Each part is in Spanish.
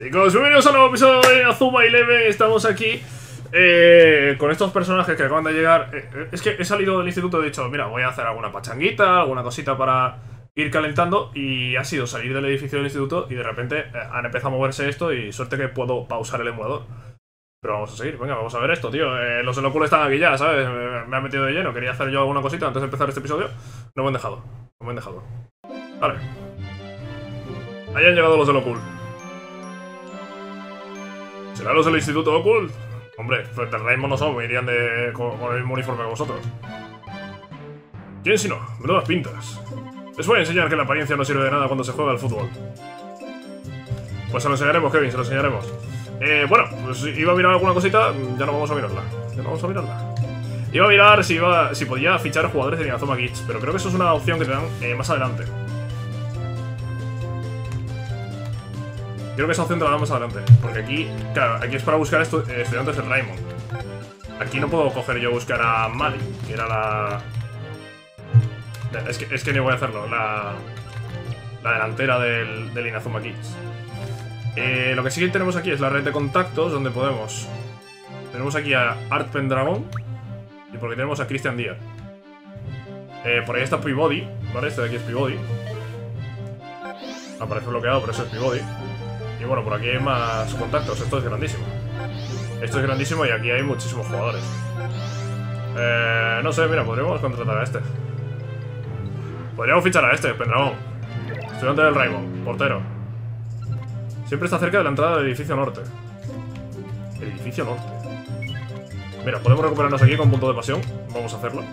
Chicos, bienvenidos a un nuevo episodio de Azuma Eleven. Estamos aquí con estos personajes que acaban de llegar. Es que he salido del instituto y he dicho, mira, voy a hacer alguna pachanguita, alguna cosita para ir calentando. Y ha sido salir del edificio del instituto y de repente han empezado a moverse esto y suerte que puedo pausar el emulador. Pero vamos a seguir, venga, vamos a ver esto, tío. Los Eloculos están aquí ya, ¿sabes? Me han metido de lleno. Quería hacer yo alguna cosita antes de empezar este episodio. No me han dejado, no me han dejado. Vale. Ahí han llegado los Elocul. ¿Serán los del Instituto Ocult? Hombre, frente al Rainbow no son, me irían con el mismo uniforme que vosotros. ¿Quién si no? Menudas pintas. Les voy a enseñar que la apariencia no sirve de nada cuando se juega al fútbol. Pues se lo enseñaremos, Kevin, se lo enseñaremos. Bueno, pues iba a mirar alguna cosita, ya no vamos a mirarla. Ya no vamos a mirarla. Iba a mirar si podía fichar jugadores de Inazuma Kids, pero creo que eso es una opción que te dan más adelante. Creo que esa opción te la damos adelante. Porque aquí, claro, aquí es para buscar estudiantes del Raimon. Aquí no puedo coger yo buscar a Mali, que era la... Es que ni voy a hacerlo, la delantera del Inazuma Kids. Lo que sí que tenemos aquí es la red de contactos, donde podemos... Tenemos aquí a Art Pendragon. Y por aquí tenemos a Christian Díaz. Por ahí está Peabody, ¿vale? Este de aquí es Peabody. Aparece bloqueado, pero eso es Peabody. Y bueno, por aquí hay más contactos. Esto es grandísimo. Esto es grandísimo y aquí hay muchísimos jugadores. No sé, mira, podríamos contratar a este. Podríamos fichar a este, Pendragon. Estudiante del Raimon, portero. Siempre está cerca de la entrada del edificio norte. El edificio norte. Mira, podemos recuperarnos aquí con punto de pasión. Vamos a hacerlo.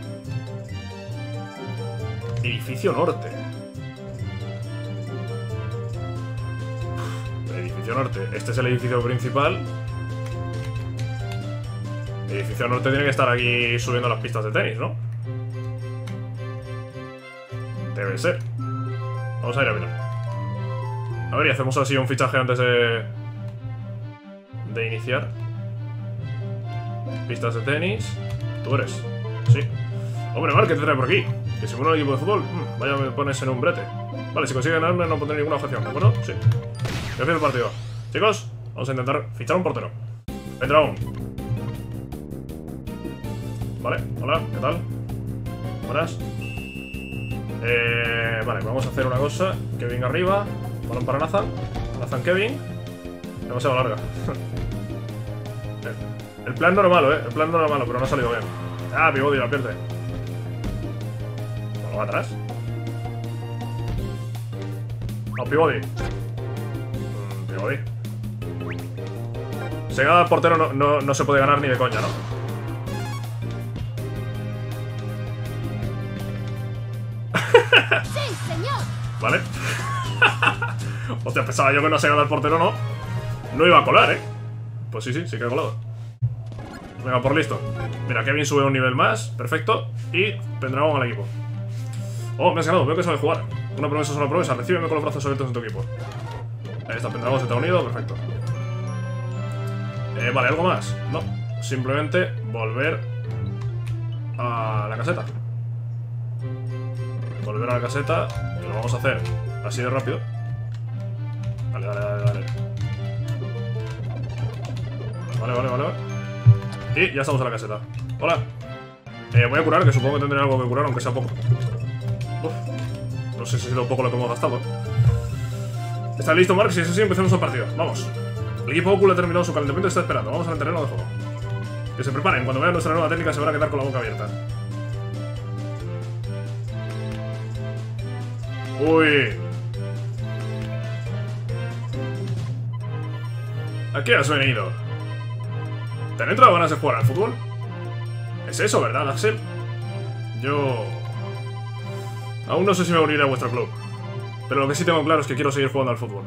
Edificio norte. Edificio norte. Este es el edificio principal. El edificio norte tiene que estar aquí subiendo las pistas de tenis, ¿no? Debe ser. Vamos a ir a mirar. A ver, y hacemos así un fichaje antes de iniciar. Pistas de tenis. Tú eres. Sí. Hombre, Mark, ¿qué te trae por aquí? Que si uno el equipo de fútbol. Vaya, me pones en un brete. Vale, si consigue ganarme no pondré ninguna objeción, ¿de acuerdo? Sí. Ya empiezo el partido. Chicos, vamos a intentar fichar un portero. Pendragon. Vale, hola, ¿qué tal? Buenas. Vale, vamos a hacer una cosa. Kevin arriba. Balón para Nathan. Nathan Kevin. Demasiado larga. El plan no era malo, El plan no era malo, pero no ha salido bien. Ah, Peabody la pierde. Bueno, va atrás. No, Peabody. Peabody. Si gana el portero no se puede ganar ni de coña, ¿no? ¡Sí, señor! Vale. Hostia, pensaba yo que no se gana el portero, ¿no? No iba a colar, Pues sí, sí que ha colado. Venga, por listo. Mira, Kevin sube un nivel más. Perfecto. Y Pendragon al equipo. Oh, me has ganado. Veo que sabe jugar. Una promesa es una promesa. Recíbeme con los brazos abiertos en tu equipo. Ahí está, Pendragon se te ha unido. Perfecto. Vale, ¿algo más? No. Simplemente volver a la caseta. Volver a la caseta. Y lo vamos a hacer así de rápido. Vale. Vale. Y ya estamos en la caseta. Hola. Voy a curar, que supongo que tendré algo que curar, aunque sea poco. Uf. No sé si ha sido poco lo que hemos gastado. ¿Está listo, Mark? Si es así, empecemos el partido. Vamos. El equipo Ocul ha terminado su calentamiento y está esperando. Vamos al terreno de juego. Que se preparen. Cuando vean nuestra nueva técnica se van a quedar con la boca abierta. Uy. ¿A qué has venido? ¿Te han entrado ganas de jugar al fútbol? Es eso, ¿verdad, Axel? Yo... Aún no sé si me uniré a vuestro club. Pero lo que sí tengo claro es que quiero seguir jugando al fútbol.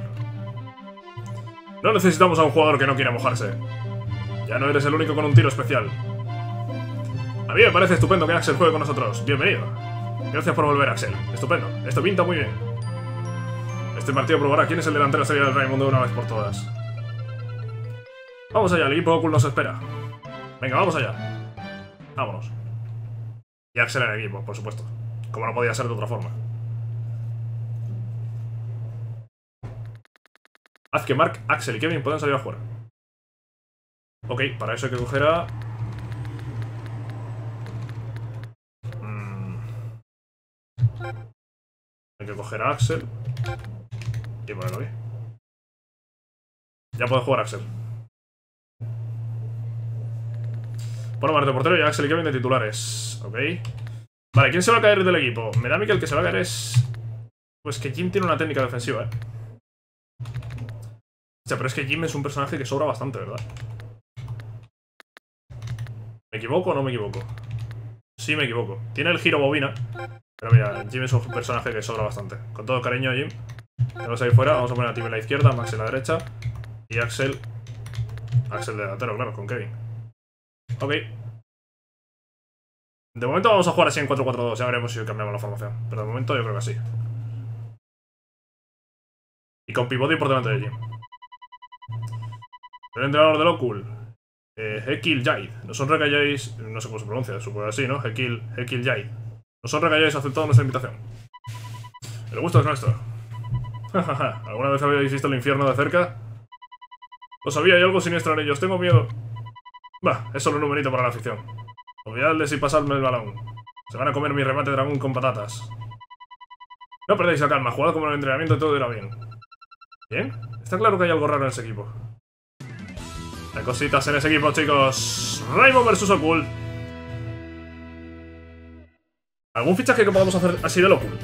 No necesitamos a un jugador que no quiera mojarse. Ya no eres el único con un tiro especial. A mí me parece estupendo que Axel juegue con nosotros. Bienvenido. Gracias por volver, Axel. Estupendo. Esto pinta muy bien. Este partido probará quién es el delantero estrella del Raimon de una vez por todas. Vamos allá, el equipo Ocul nos espera. Venga, vamos allá. Vámonos. Y Axel en el equipo, por supuesto. Como no podía ser de otra forma. Haz que Mark, Axel y Kevin puedan salir a jugar. Ok, para eso hay que coger a... Hay que coger a Axel y ponerlo aquí. Ya puede jugar Axel. Bueno, Marte portero y Axel y Kevin de titulares. Ok. Vale, ¿quién se va a caer del equipo? Me da a mí que el que se va a caer es... Pues que Jim tiene una técnica defensiva, O sea, pero es que Jim es un personaje que sobra bastante, ¿verdad? ¿Me equivoco o no me equivoco? Sí, me equivoco. Tiene el giro bobina. Pero mira, Jim es un personaje que sobra bastante. Con todo cariño a Jim. Tenemos ahí fuera. Vamos a poner a Tim en la izquierda, Max en la derecha. Y Axel... Axel de delantero, claro, con Kevin. Ok. De momento vamos a jugar así en 4-4-2. Ya veremos si cambiamos la formación. Pero de momento yo creo que así. Y con Peabody por delante de Jim. El entrenador de Lockwood. Hekil Jaid. No sonra que hayáis... No sé cómo se pronuncia, supongo así, ¿no? Hekil Jaid. Nos honra que hayáis aceptado nuestra invitación. El gusto es nuestro. ¿Alguna vez habéis visto el infierno de cerca? Lo sabía, hay algo siniestro en ellos. Tengo miedo. Bah, es solo un numerito para la afición. Olvidadles y pasadme el balón. Se van a comer mi remate dragón con patatas. No perdáis la calma. Jugad como en el entrenamiento y todo irá bien. ¿Bien? Está claro que hay algo raro en ese equipo. Hay cositas en ese equipo, chicos. Rainbow vs Occult. ¿Algún fichaje que podamos hacer así de Occult?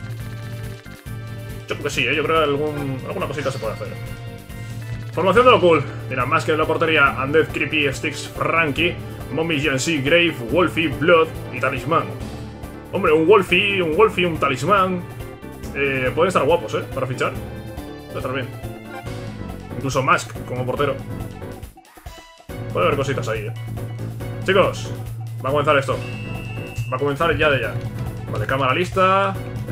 Yo creo que sí, yo creo que alguna cosita se puede hacer. Formación de Occult. Mira, más que en la portería, Undead, Creepy, Styx, Frankie, Mommy, Jancy, Grave, Wolfie, Blood y Talismán. Hombre, un Wolfie, un Talismán. Pueden estar guapos, para fichar. Puede estar bien. Incluso Mask como portero. Puede haber cositas ahí, Chicos, va a comenzar esto. Va a comenzar ya de ya. Vale, cámara lista.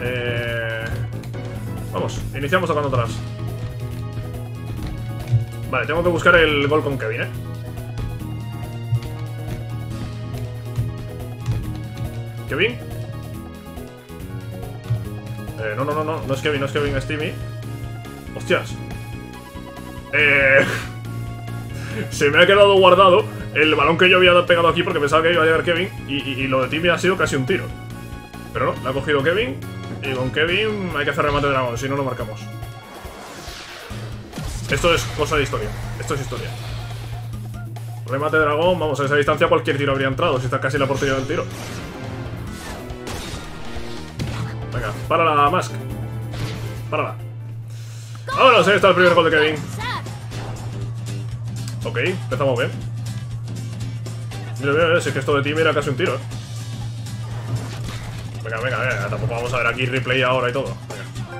Vamos, iniciamos tocando atrás. Vale, tengo que buscar el gol con Kevin, ¿Kevin? No es Kevin, es Timmy. ¡Hostias! Se me ha quedado guardado el balón que yo había pegado aquí porque pensaba que iba a llegar Kevin y lo de Timmy ha sido casi un tiro. Pero no, la ha cogido Kevin y con Kevin hay que hacer remate de dragón, si no, no marcamos. Esto es cosa de historia, esto es historia. Remate de dragón, vamos, a esa distancia cualquier tiro habría entrado, si está casi en la portería del tiro. Venga, párala, Mask. Párala. Vámonos, ahí está el primer gol de Kevin. Ok, empezamos bien. Mira, si es que esto de Timmy era casi un tiro, Venga, tampoco vamos a ver aquí replay ahora y todo. Venga.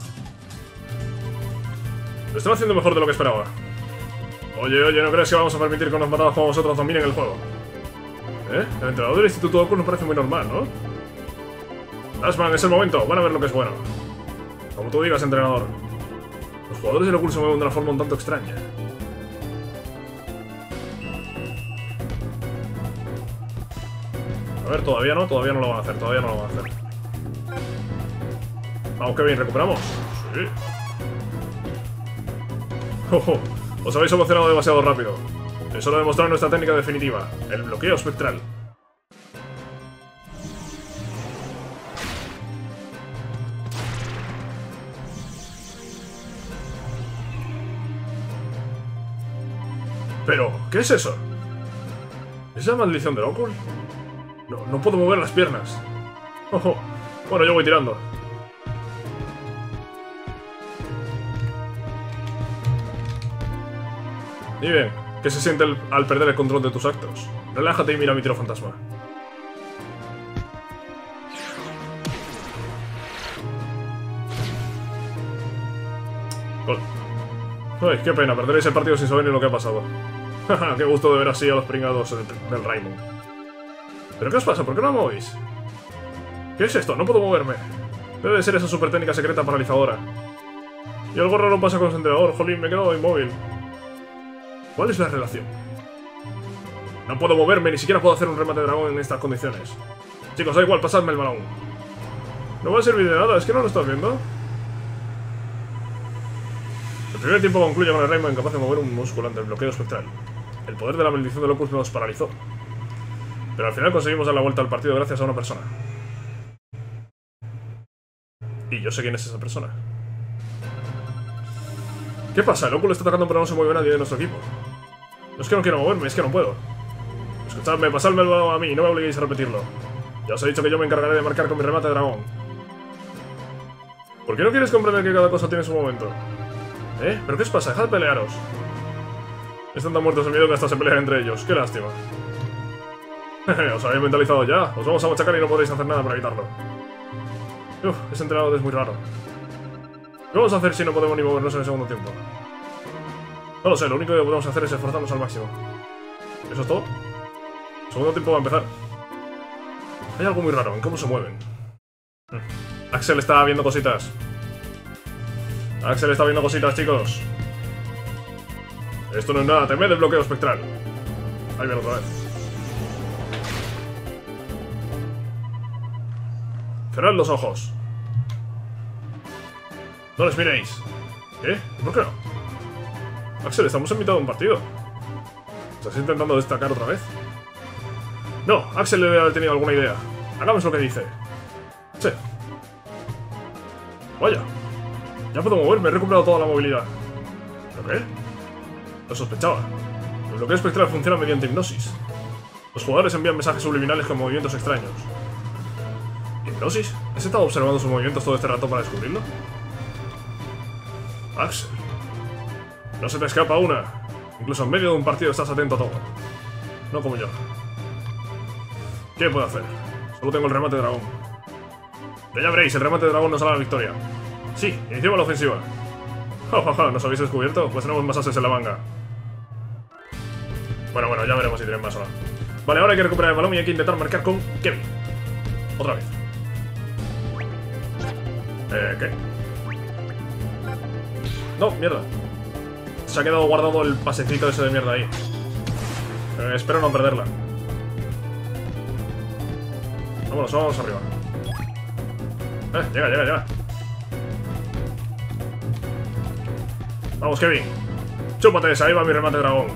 Lo están haciendo mejor de lo que esperaba. Oye, ¿no crees que vamos a permitir que unos matados como vosotros dominen el juego? El entrenador del Instituto Occult nos parece muy normal, ¿no? Asman, es el momento, van a ver lo que es bueno. Como tú digas, entrenador. Los jugadores del Occult se mueven de una forma un tanto extraña. A ver, todavía no lo van a hacer, Vamos, Kevin, ¿recuperamos? Sí. Os habéis emocionado demasiado rápido. Es hora de mostrar nuestra técnica definitiva, el bloqueo espectral. Pero, ¿qué es eso? ¿Es la maldición del Occult? No puedo mover las piernas. Bueno, yo voy tirando. Y bien, ¿qué se siente al perder el control de tus actos? Relájate y mira mi tiro fantasma. Gol. Ay, qué pena, perderéis el partido sin saber ni lo que ha pasado. Qué gusto de ver así a los pringados del Rainbow. ¿Pero qué os pasa? ¿Por qué no me movéis? ¿Qué es esto? No puedo moverme. Debe de ser esa super técnica secreta paralizadora. Y algo raro pasa con el entrenador. Jolín, me he quedado inmóvil. ¿Cuál es la relación? No puedo moverme, ni siquiera puedo hacer un remate de dragón en estas condiciones. Chicos, da igual, pasadme el balón. No va a servir de nada, es que no lo estás viendo. El primer tiempo concluye con el Rayman incapaz de mover un músculo ante el bloqueo espectral. El poder de la maldición de Locus nos paralizó. Pero al final conseguimos dar la vuelta al partido gracias a una persona. Y yo sé quién es esa persona. ¿Qué pasa? El Locus está atacando pero no se mueve nadie de nuestro equipo. No es que no quiero moverme, es que no puedo. Escuchadme, pasádmelo a mí, no me obliguéis a repetirlo. Ya os he dicho que yo me encargaré de marcar con mi remate de dragón. ¿Por qué no quieres comprender que cada cosa tiene su momento? ¿Pero qué os pasa? Dejad de pelearos. Están tan muertos de miedo que hasta se pelean entre ellos. Qué lástima. Os habéis mentalizado ya. Os vamos a machacar y no podréis hacer nada para evitarlo. Ese entrenador es muy raro. ¿Qué vamos a hacer si no podemos ni movernos en el segundo tiempo? No lo sé, lo único que podemos hacer es esforzarnos al máximo. ¿Eso es todo? El segundo tiempo va a empezar. Hay algo muy raro en cómo se mueven. Axel está viendo cositas. Axel está viendo cositas, chicos. Esto no es nada, temed el bloqueo espectral. Ahí viene otra vez. Cerrad los ojos. No les miréis. ¿Qué? ¿Por qué no? Axel, estamos en mitad de un partido. ¿Estás intentando destacar otra vez? No, Axel debe haber tenido alguna idea. Hagamos lo que dice. Sí. Vaya. Ya puedo moverme, he recuperado toda la movilidad. ¿Pero qué? Lo sospechaba. El bloqueo espectral funciona mediante hipnosis. Los jugadores envían mensajes subliminales con movimientos extraños. ¿Hipnosis? ¿Has estado observando sus movimientos todo este rato para descubrirlo? Axel. No se te escapa una. Incluso en medio de un partido estás atento a todo. No como yo. ¿Qué puedo hacer? Solo tengo el remate de dragón. Pero ya veréis, el remate de dragón nos hará la victoria. Sí, iniciamos la ofensiva. ¿Nos habéis descubierto? Pues tenemos más ases en la manga. Bueno, ya veremos si tienen más o no. Vale, ahora hay que recuperar el balón y hay que intentar marcar con Kevin. Otra vez. ¿Qué? No, mierda. Se ha quedado guardado el pasecito ese de mierda ahí. Espero no perderla. Vámonos, vamos arriba. Llega. Vamos, Kevin. Chúpate esa, ahí va mi remate de dragón.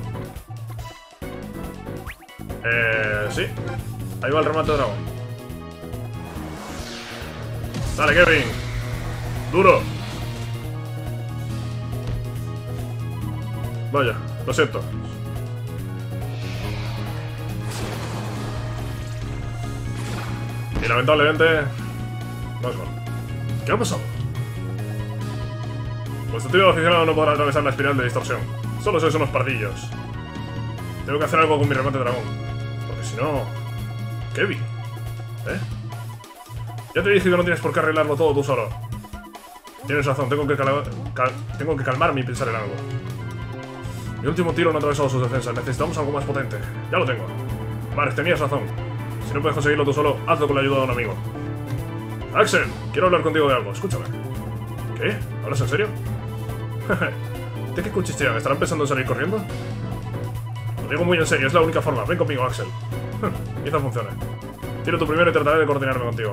Sí. Ahí va el remate de dragón. Dale, Kevin. Duro. Vaya, lo siento. Y lamentablemente no es gol. ¿Qué ha pasado? Vuestro tío aficionado no podrá atravesar la espiral de distorsión. Solo sois unos pardillos. Tengo que hacer algo con mi remate dragón. Porque si no... Kevin. Ya te dije que no tienes por qué arreglarlo todo tú solo. Tienes razón, tengo que calmarme y pensar en algo. Mi último tiro no ha atravesado sus defensas. Necesitamos algo más potente. Ya lo tengo. Vale, tenías razón. Si no puedes conseguirlo tú solo, hazlo con la ayuda de un amigo. Axel, quiero hablar contigo de algo. Escúchame. ¿Qué? ¿Hablas en serio? ¿De qué cuchichean? ¿Estarán pensando en salir corriendo? Lo digo muy en serio, es la única forma. Ven conmigo, Axel. Quizá funcione. Tiro tú primero y trataré de coordinarme contigo.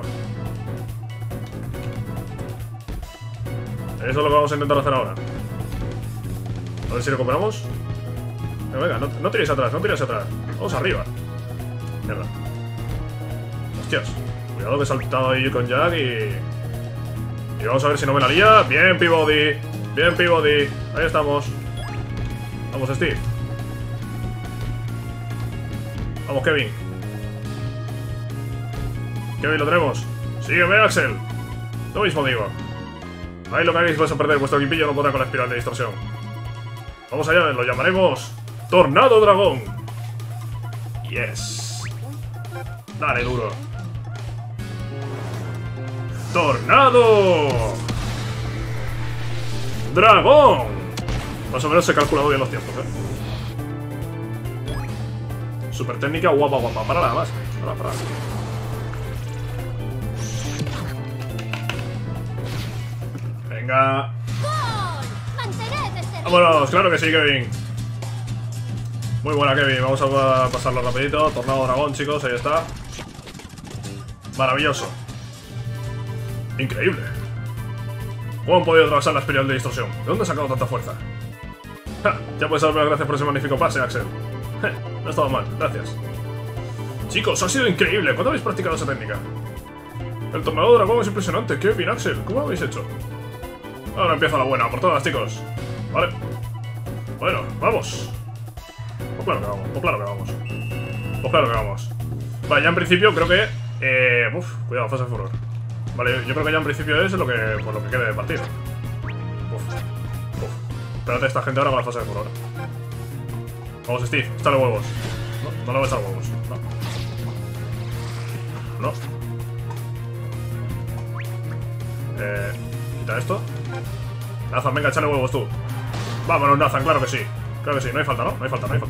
Eso es lo que vamos a intentar hacer ahora. A ver si recuperamos. Venga, no tiréis atrás, no tiréis atrás. Vamos arriba. Mierda. Hostias. Cuidado que he saltado ahí con Jack y vamos a ver si no me la lía. Bien, Peabody. Bien, Peabody. Ahí estamos. Vamos, Steve. Vamos, Kevin. Kevin, lo tenemos. Sígueme, Axel. Lo mismo digo. Ahí lo que hagáis vais a perder. Vuestro equipillo no podrá con la espiral de distorsión. Vamos allá, lo llamaremos Tornado Dragón. Yes. Dale duro. ¡Tornado! ¡Dragón! Más o menos he calculado bien los tiempos, Super técnica, guapa. Para nada más. Para. Venga. Vámonos, claro que sí, Kevin. Muy buena, Kevin. Vamos a pasarlo rapidito. Tornado dragón, chicos, ahí está. Maravilloso. Increíble. ¿Cómo han podido atravesar la espiral de distorsión? ¿De dónde ha sacado tanta fuerza? ¡Ja! Ya puedes darme las gracias por ese magnífico pase, Axel. No ha estado mal, gracias. Chicos, ha sido increíble. ¿Cuándo habéis practicado esa técnica? El tornado de dragón es impresionante. Qué bien, Axel. ¿Cómo lo habéis hecho? Ahora empieza la buena, por todas, chicos. Vale. Bueno, vamos. Pues claro que vamos, pues claro que vamos. Pues claro que vamos. Vale, ya en principio creo que... cuidado, fase de furor. Vale, yo creo que ya en principio es lo que, pues lo que quede de partido. Espérate esta gente ahora con la fase de furor. Vamos, Steve, échale huevos. No le voy a echar huevos. No. Quita esto. Nathan, venga, échale huevos tú. Vámonos, Nathan, claro que sí. Claro que sí, no hay falta, ¿no? No hay falta.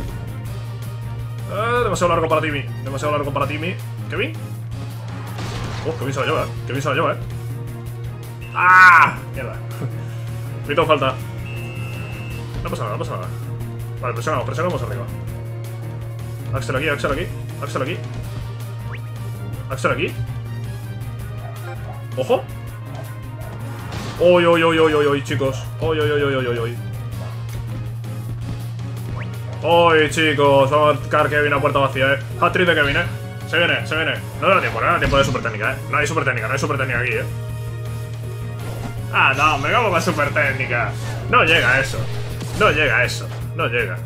Demasiado largo para Timmy. Demasiado largo para Timmy. ¿Kevin? Qué bien se la lleva, Qué bien se la lleva, ¡Ah! Mierda. Pito falta. No pasa nada. Vale, presionamos arriba. Axel aquí. Axel aquí. ¡Ojo! ¡Oy, chicos! ¡Oy! ¡Oy, chicos! Vamos a marcar Kevin a puerta vacía, Hat-trick de Kevin, Se viene. No da tiempo de super técnica, No hay super técnica aquí, Ah, no, me cago con super técnica. No llega a eso. No llega.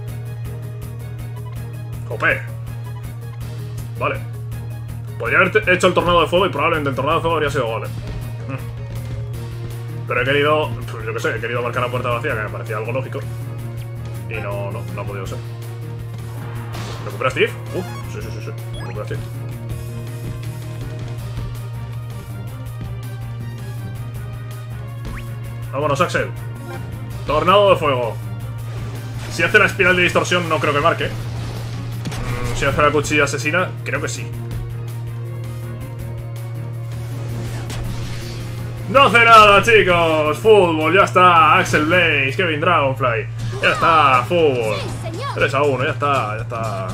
Jope. Vale. Podría haber hecho el tornado de fuego y probablemente el tornado de fuego habría sido gol, Pero he querido, pues yo qué sé, he querido marcar la puerta vacía, que me parecía algo lógico. Y no ha podido ser. ¿Recupera Steve? Sí. Recupera Steve. Vámonos, Axel. Tornado de fuego. Si hace la espiral de distorsión, no creo que marque. Si hace la cuchilla asesina, creo que sí. No hace nada, chicos. Fútbol, ya está. Axel Blaze, Kevin Dragonfly. Ya está, fútbol. 3-1, ya está.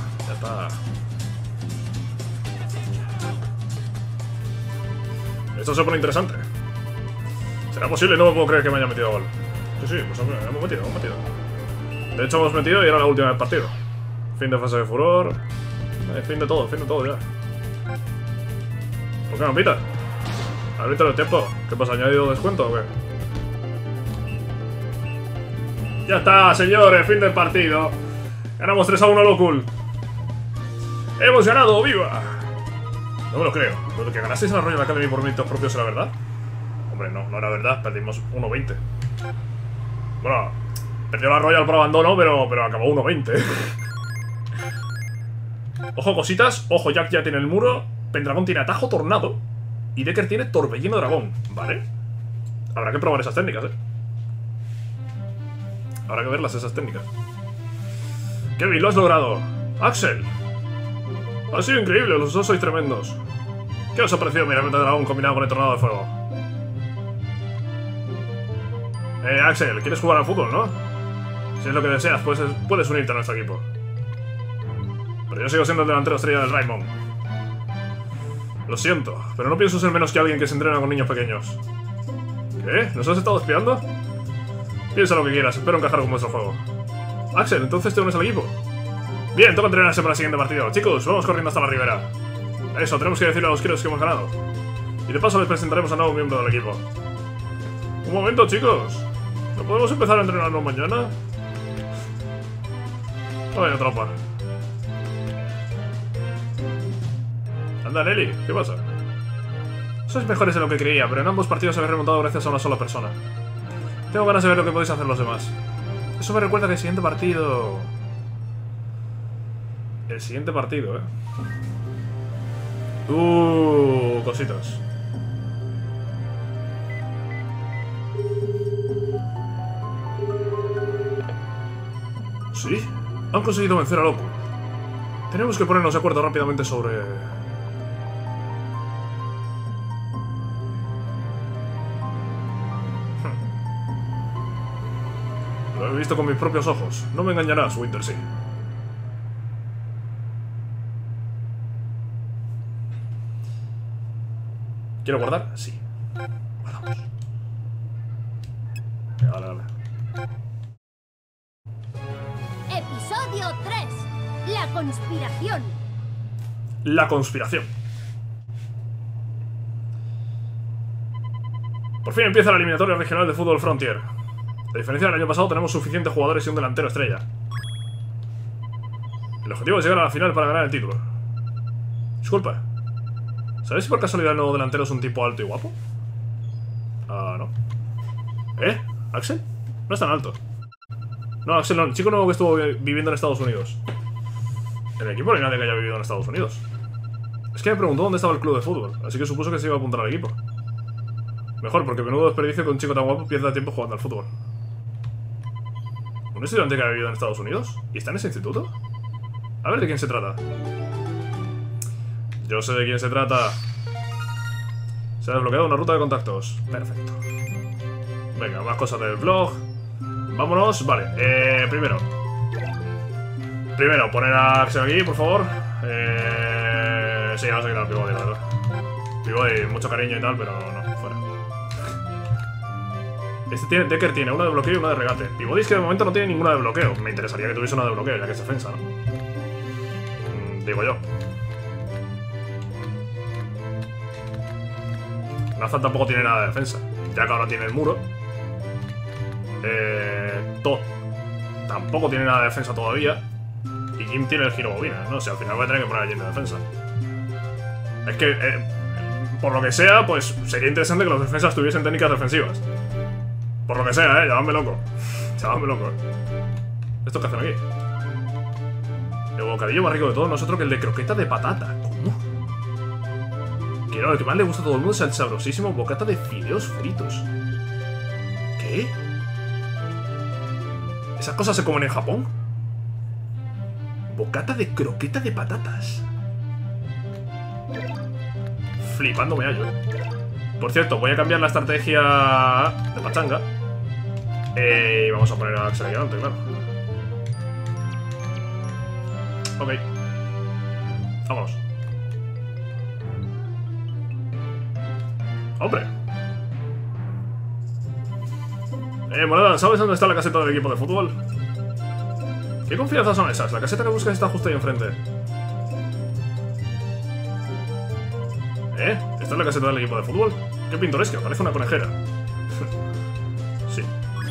Esto se pone interesante. ¿Será posible? No me puedo creer que me haya metido gol. Sí, pues hemos metido. De hecho hemos metido y era la última del partido. Fin de fase de furor. Fin de todo ya. ¿Por qué no pita? Árbitro del tiempo. ¿Qué pasa? ¿Añadido descuento o qué? Ya está, señores, fin del partido. Ganamos 3-1 lo cool. ¡Hemos ganado! ¡Viva! No me lo creo. ¿Lo que ganasteis en la Royal Academy por méritos propios era verdad? Hombre, no era verdad. Perdimos 1-20. Bueno, perdió la Royal por abandono, pero acabó 1-20. Ojo, cositas. Ojo, Jack ya tiene el muro. Pendragón tiene atajo tornado. Y Decker tiene torbellino dragón. Vale. Habrá que probar esas técnicas, Habrá que verlas, esas técnicas. Kevin, lo has logrado. Axel. Ha sido increíble, los dos sois tremendos. ¿Qué os ha parecido mi herramienta de dragón combinado con el tornado de fuego? Axel, ¿quieres jugar al fútbol, no? Si es lo que deseas, puedes unirte a nuestro equipo. Pero yo sigo siendo el delantero estrella del Raymond. Lo siento, pero no pienso ser menos que alguien que se entrena con niños pequeños. ¿Qué? ¿Nos has estado espiando? Piensa lo que quieras, espero encajar con vuestro juego. Axel, ¿entonces te unes al equipo? Bien, toca entrenarse para el siguiente partido. Chicos, vamos corriendo hasta la ribera. Eso, tenemos que decirle a los Kiros que hemos ganado. Y de paso les presentaremos a un nuevo miembro del equipo. Un momento, chicos. ¿No podemos empezar a entrenarnos mañana? Vaya tropa. Anda, Nelly, ¿qué pasa? Sois mejores de lo que creía, pero en ambos partidos habéis remontado gracias a una sola persona. Tengo ganas de ver lo que podéis hacer los demás. Eso me recuerda que el siguiente partido... cositas. ¿Sí? Han conseguido vencer a Loco. Tenemos que ponernos de acuerdo rápidamente sobre... Lo he visto con mis propios ojos. No me engañarás, Wintersea. ¿Quiero guardar? Sí. Guardamos. Vale, vale. Episodio 3. La conspiración. La conspiración. Por fin empieza la eliminatoria regional de fútbol Frontier. A diferencia del año pasado, tenemos suficientes jugadores y un delantero estrella. El objetivo es llegar a la final para ganar el título. Disculpa, ¿sabes si por casualidad el nuevo delantero es un tipo alto y guapo? Ah, no. ¿Axel? No es tan alto. No, Axel no, el chico nuevo que estuvo viviendo en Estados Unidos. En el equipo no hay nadie que haya vivido en Estados Unidos. Es que me preguntó dónde estaba el club de fútbol, así que supuso que se iba a apuntar al equipo. Mejor, porque menudo desperdicio que un chico tan guapo pierda tiempo jugando al fútbol. ¿Un estudiante que ha vivido en Estados Unidos? ¿Y está en ese instituto? A ver de quién se trata. Yo sé de quién se trata. Se ha desbloqueado una ruta de contactos. Perfecto. Venga, más cosas del blog. Vámonos. Vale, primero, poner a Axel aquí, por favor. Sí, vamos a quitar al Peabody, la verdad. Peabody, mucho cariño y tal, pero no, fuera. Decker tiene una de bloqueo y una de regate. Peabody es que de momento no tiene ninguna de bloqueo. Me interesaría que tuviese una de bloqueo, ya que es defensa, ¿no? Digo yo. Nathan tampoco tiene nada de defensa, ya que ahora tiene el muro. Todd tampoco tiene nada de defensa todavía. Y Jim tiene el giro bobina. No sé, al final voy a tener que poner a Jim de defensa. Es que, por lo que sea, pues sería interesante que los defensas tuviesen técnicas defensivas. Por lo que sea, llamadme loco. Llamadme loco. ¿Esto qué hacen aquí? El bocadillo más rico de todo no es otro que el de croqueta de patata. ¿Cómo? Que no, el que más le gusta a todo el mundo es el sabrosísimo bocata de fideos fritos. ¿Qué? ¿Esas cosas se comen en Japón? Bocata de croqueta de patatas. Flipando me hallo. Por cierto, voy a cambiar la estrategia de pachanga. Y vamos a poner a Axel aquí delante, claro. Ok. Vámonos. ¡Hombre! Moneda, ¿sabes dónde está la caseta del equipo de fútbol? ¿Qué confianza son esas? La caseta que buscas está justo ahí enfrente. ¿Esta es la caseta del equipo de fútbol? ¡Qué pintoresca! Parece una conejera. Sí.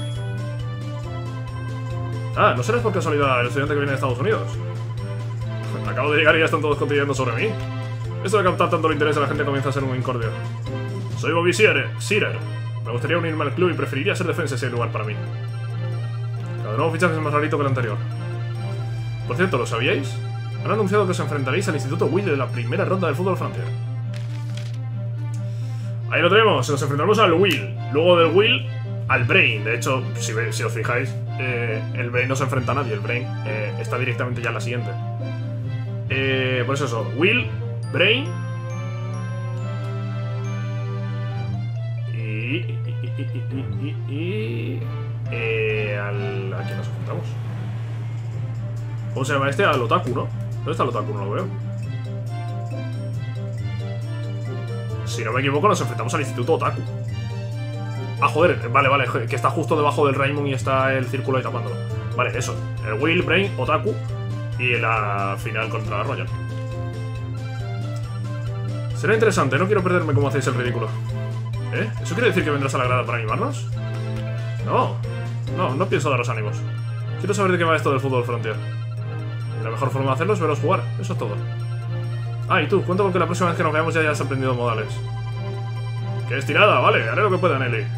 Ah, ¿no serás por casualidad el estudiante que viene de Estados Unidos? Acabo de llegar y ya están todos cotilleando sobre mí. Esto de captar tanto el interés a la gente comienza a ser un incordio. Soy Bobby Searer. Me gustaría unirme al club y preferiría ser defensa si hay lugar para mí. Cada nuevo fichaje es más rarito que el anterior. Por cierto, ¿lo sabíais? Han anunciado que os enfrentaréis al Instituto Will en la primera ronda del Fútbol Frontier. Ahí lo tenemos, nos enfrentaremos al Will. Luego del Will al Brain. De hecho, si os fijáis, el Brain no se enfrenta a nadie. El Brain está directamente ya en la siguiente. Por eso, Will, Brain. ¿A quién nos enfrentamos? ¿Cómo se llama este? Al Otaku, ¿no? ¿Dónde está el Otaku? No lo veo. Si no me equivoco, nos enfrentamos al Instituto Otaku. Ah, joder, vale, que está justo debajo del Raymond y está el círculo ahí tapándolo. Vale, eso. El Will, Brain, Otaku y la final contra Royal. Será interesante, no quiero perderme como hacéis el ridículo. ¿Eso quiere decir que vendrás a la grada para animarnos? No pienso daros ánimos. Quiero saber de qué va esto del Fútbol Frontier. Y la mejor forma de hacerlo es veros jugar, eso es todo. Ah, y tú, cuento con que la próxima vez que nos veamos ya hayas aprendido modales. ¡Qué estirada! Vale, haré lo que pueda, Nelly.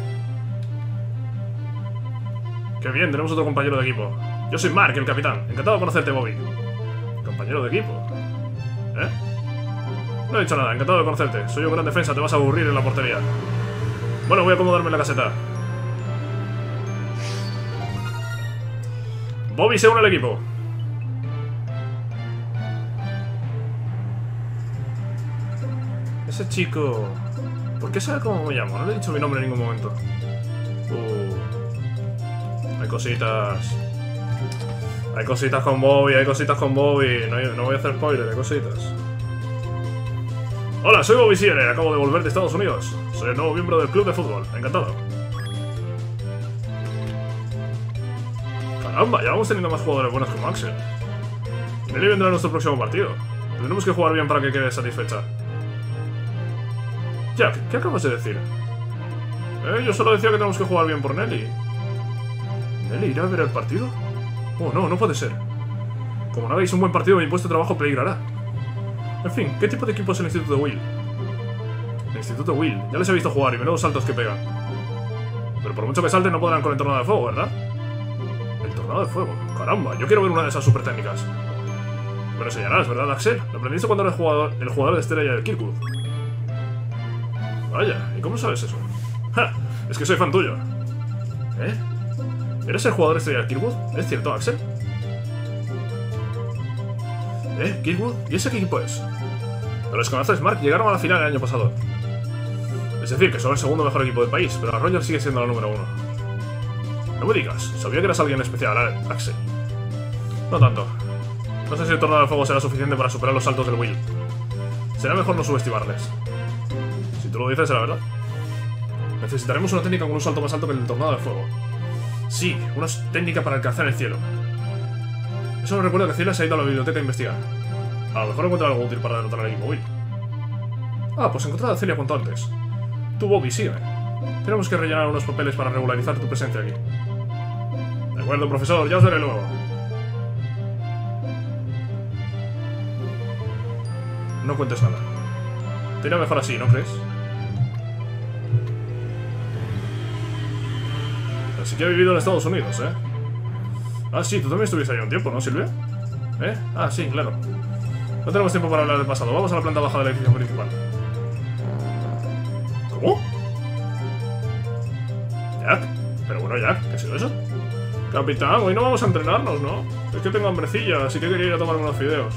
¡Qué bien! Tenemos otro compañero de equipo. Yo soy Mark, el capitán. Encantado de conocerte, Bobby. ¿Compañero de equipo? No he dicho nada, encantado de conocerte. Soy un gran defensa, te vas a aburrir en la portería. Bueno, voy a acomodarme en la caseta. Bobby se une al equipo. Ese chico... ¿Por qué sabe cómo me llamo? No le he dicho mi nombre en ningún momento. Hay cositas. Hay cositas con Bobby, No voy a hacer spoiler, hay cositas. Hola, soy Bobby Searer, acabo de volver de Estados Unidos. Soy el nuevo miembro del club de fútbol, encantado. Caramba, ya vamos teniendo más jugadores buenos como Axel. Y Nelly vendrá a nuestro próximo partido. Tendremos que jugar bien para que quede satisfecha. Jack, ¿qué acabas de decir? Yo solo decía que tenemos que jugar bien por Nelly. ¿Nelly irá a ver el partido? Oh, no, no puede ser. Como no hagáis un buen partido, mi puesto de trabajo peligrará. En fin, ¿qué tipo de equipo es el Instituto de Will? El Instituto Will, ya les he visto jugar y menudos saltos que pegan. Pero por mucho que salten no podrán con el tornado de fuego, ¿verdad? El tornado de fuego, caramba, yo quiero ver una de esas super técnicas. Me lo enseñarás, ¿verdad, Axel? Lo aprendiste cuando eres el jugador de estrella de Kirkwood. Vaya, ¿y cómo sabes eso? ¡Ja! Es que soy fan tuyo. ¿Eh? ¿Eres el jugador estrella de Kirkwood? ¿Es cierto, Axel? ¿Kirkwood? ¿Y ese qué equipo es? Los conoces, Mark, llegaron a la final el año pasado. Es decir, que son el segundo mejor equipo del país, pero la Royal sigue siendo la número 1. No me digas, sabía que eras alguien especial, Axel. No tanto. No sé si el tornado de fuego será suficiente para superar los saltos del Will. Será mejor no subestimarles. Si tú lo dices, será verdad. Necesitaremos una técnica con un salto más alto que el tornado de fuego. Sí, una técnica para alcanzar el cielo. Eso me recuerda que Ciela se ha ido a la biblioteca a investigar. A lo mejor encuentra algo útil para derrotar al equipo Will. Ah, pues encontrar a Celia cuanto antes. Tú, Bobby, sígueme. Tenemos que rellenar unos papeles para regularizar tu presencia aquí. De acuerdo, profesor, ya os veré luego. No cuentes nada. Te irá mejor así, ¿no crees? Así que he vivido en Estados Unidos, ¿eh? Ah, sí, tú también estuviste ahí un tiempo, ¿no, Silvia? Ah, sí, claro. No tenemos tiempo para hablar del pasado. Vamos a la planta baja del edificio principal. ¿Cómo? Jack. Pero bueno, Jack, ¿qué ha sido eso? Capitán, hoy no vamos a entrenarnos, ¿no? Es que tengo hambrecilla, así que quería ir a tomarme unos fideos.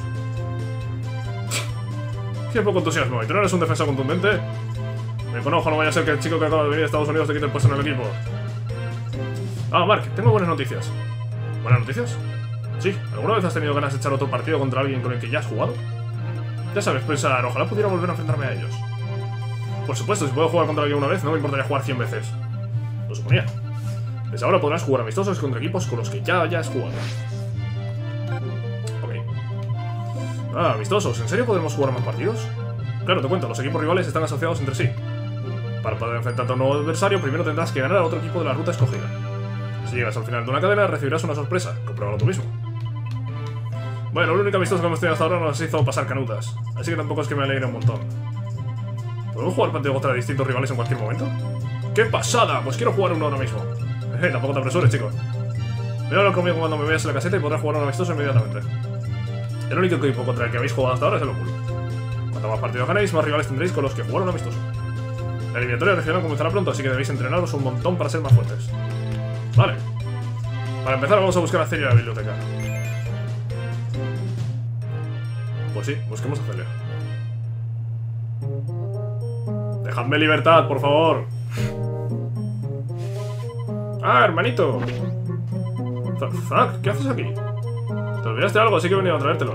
Qué poco entusiasmo. ¿Y tú no eres un defensa contundente? Me conozco, no vaya a ser que el chico que acaba de venir de Estados Unidos te quite el puesto en el equipo. Ah, Mark, tengo buenas noticias. ¿Buenas noticias? Sí, ¿alguna vez has tenido ganas de echar otro partido contra alguien con el que ya has jugado? Ya sabes, pensar, ojalá pudiera volver a enfrentarme a ellos. Por supuesto, si puedo jugar contra alguien una vez, no me importaría jugar 100 veces. Lo suponía. Desde ahora podrás jugar amistosos contra equipos con los que ya hayas jugado. Ok. Ah, amistosos, ¿en serio podremos jugar más partidos? Claro, te cuento, los equipos rivales están asociados entre sí. Para poder enfrentarte a un nuevo adversario, primero tendrás que ganar a otro equipo de la ruta escogida. Si llegas al final de una cadena, recibirás una sorpresa. Compruébalo tú mismo. Bueno, el único amistoso que hemos tenido hasta ahora nos hizo pasar canutas, así que tampoco es que me alegre un montón. ¿Podemos jugar partido contra distintos rivales en cualquier momento? ¡Qué pasada! Pues quiero jugar uno ahora mismo. Tampoco te apresures, chicos. Ven a hablar conmigo cuando me veas en la caseta y podrás jugar un amistoso inmediatamente. El único equipo contra el que habéis jugado hasta ahora es el Ocul. Cuanto más partidos ganéis, más rivales tendréis con los que jugar un amistoso. La eliminatoria regional comenzará pronto, así que debéis entrenaros un montón para ser más fuertes. Vale. Para empezar vamos a buscar a Celia en la biblioteca. Pues sí, busquemos a Celia. Dejadme libertad, por favor. Ah, hermanito. Zack, ¿qué haces aquí? Te olvidaste algo, así que he venido a traértelo.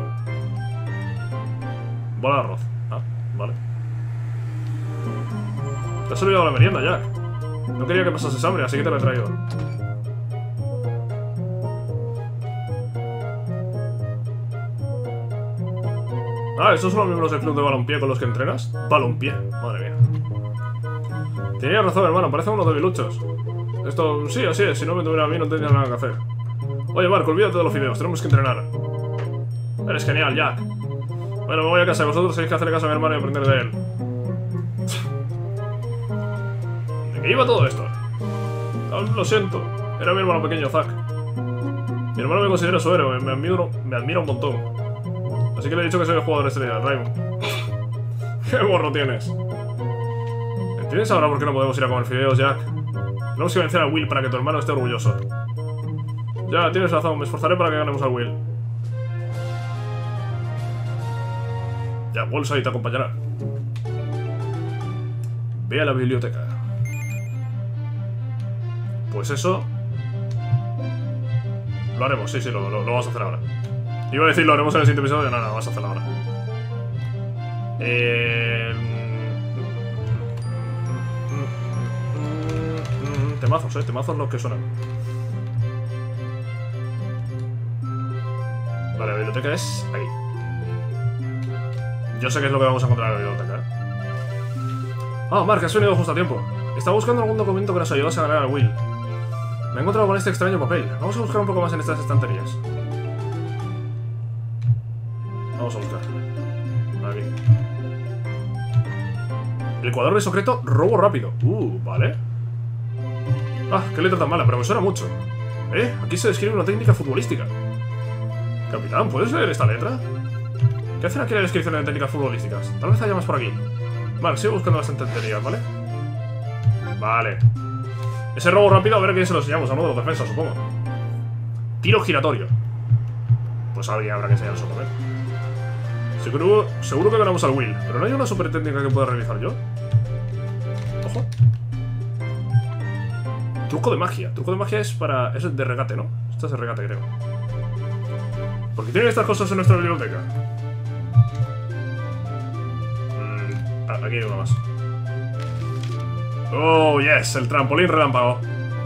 Bola de arroz. Ah, vale. Te has olvidado la merienda, Jack. No quería que pasases hambre, así que te lo he traído. Ah, ¿estos son los miembros del club de balompié con los que entrenas? Balompié, madre mía. Tenías razón, hermano, parecen unos debiluchos. Esto, sí, así es, si no me tuviera a mí no tendría nada que hacer. Oye, Marco, olvídate de los fideos, tenemos que entrenar. Eres genial, Jack. Bueno, me voy a casa y vosotros tenéis que hacerle caso a mi hermano y aprender de él. ¿De qué iba todo esto? Oh, lo siento, era mi hermano pequeño, Zack. Mi hermano me considera su héroe, me admira un montón. Así que le he dicho que soy el jugador estrella, Raymond. ¿Qué gorro tienes? ¿Entiendes ahora por qué no podemos ir a comer fideos, Jack? Tenemos que vencer a Will para que tu hermano esté orgulloso. Ya, tienes razón, me esforzaré para que ganemos a Will. Ya, bolsa y te acompañará. Ve a la biblioteca. Pues eso... Lo haremos, sí, lo vamos a hacer ahora. Iba a decir lo haremos en el siguiente episodio, no, vas a hacerlo ahora. Temazos, temazos los que suenan. biblioteca es aquí. Yo sé qué es lo que vamos a encontrar en la biblioteca. Ah, Mark, has venido justo a tiempo. Estaba buscando algún documento que nos ayudase a ganar al Will. Me he encontrado con este extraño papel. Vamos a buscar un poco más en estas estanterías. Vamos a buscar. Aquí. El cuadro secreto, robo rápido. Vale. Ah, qué letra tan mala, pero me suena mucho. Aquí se describe una técnica futbolística. Capitán, ¿puedes leer esta letra? ¿Qué hacen aquí la descripción de técnicas futbolísticas? Tal vez haya más por aquí. Vale, sigo buscando las estanterías, ¿vale? Vale. Ese robo rápido, a ver a quién se lo enseñamos. A uno de los defensas, supongo. Tiro giratorio. Pues alguien habrá que enseñar eso también. Seguro que ganamos al Will. Pero no hay una super técnica que pueda realizar yo. Ojo. Truco de magia. Truco de magia es para... Eso es de regate, ¿no? Esto es de regate, creo. ¿Por qué tienen estas cosas en nuestra biblioteca? Aquí hay uno más. Oh, yes, el trampolín relámpago.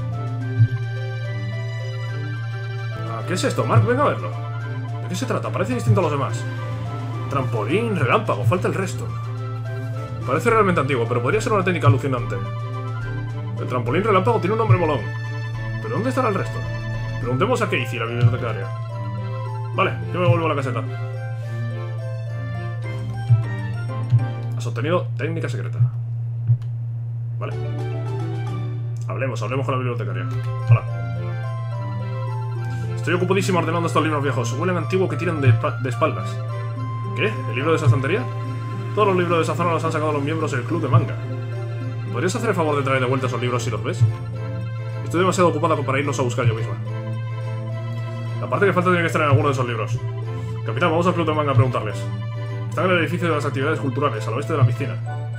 ¿Qué es esto, Mark? Venga a verlo. ¿De qué se trata? Parece distinto a los demás. Trampolín relámpago, falta el resto. Parece realmente antiguo, pero podría ser una técnica alucinante. El trampolín relámpago tiene un nombre molón. ¿Pero dónde estará el resto? Preguntemos a Casey, la bibliotecaria. Vale, yo me vuelvo a la caseta. Has obtenido técnica secreta. Vale. Hablemos con la bibliotecaria. Hola. Estoy ocupadísimo ordenando estos libros viejos. Huelen antiguo que tiran de espaldas. ¿Qué? ¿El libro de esa estantería? Todos los libros de esa zona los han sacado los miembros del club de manga. ¿Podrías hacer el favor de traer de vuelta esos libros si los ves? Estoy demasiado ocupada para irlos a buscar yo misma. La parte que falta tiene que estar en alguno de esos libros. Capitán, vamos al club de manga a preguntarles. Están en el edificio de las actividades culturales, al oeste de la piscina.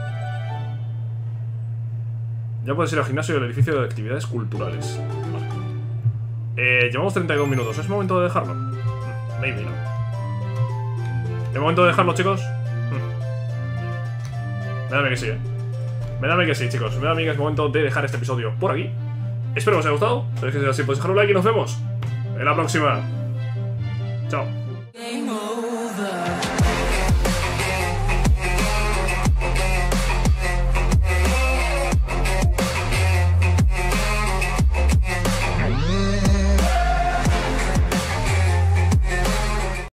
Ya puedes ir al gimnasio del edificio de actividades culturales. Vale. Llevamos 32 minutos. ¿Es momento de dejarlo? Maybe, ¿no? ¿Es momento de dejarlo, chicos? Me da a mí que sí, Me da a mí que sí, chicos. Me da a mí que es momento de dejar este episodio por aquí. Espero que os haya gustado. Si es así, podéis dejar un like y nos vemos en la próxima. Chao.